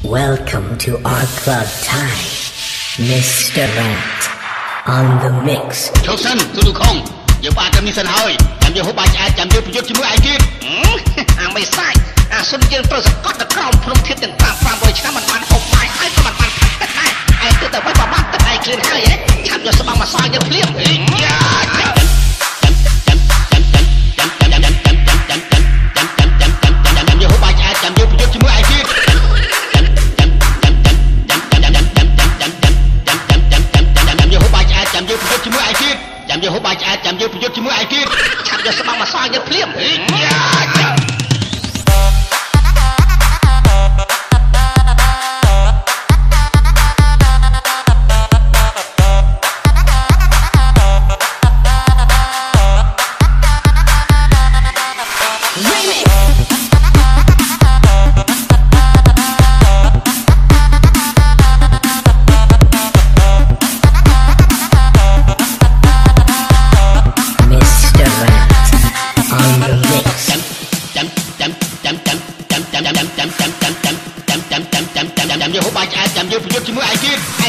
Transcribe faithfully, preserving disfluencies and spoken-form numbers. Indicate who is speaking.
Speaker 1: Welcome to our club time, Mister Rant on the mix.
Speaker 2: Chosen to do Kong. You bought a miss and hurry, and you hope I can do you to I did. I may say, as soon as you got the crown from Kit and Pam from which I'm a man of my eye from a man. I did the web about that I clean high. Have just about my side of flip. You hope I can do you to I did. Jam you put your I did. Jam you hope I jam you put your I did. Have just about my side of flip. You hope I jam you put your I did.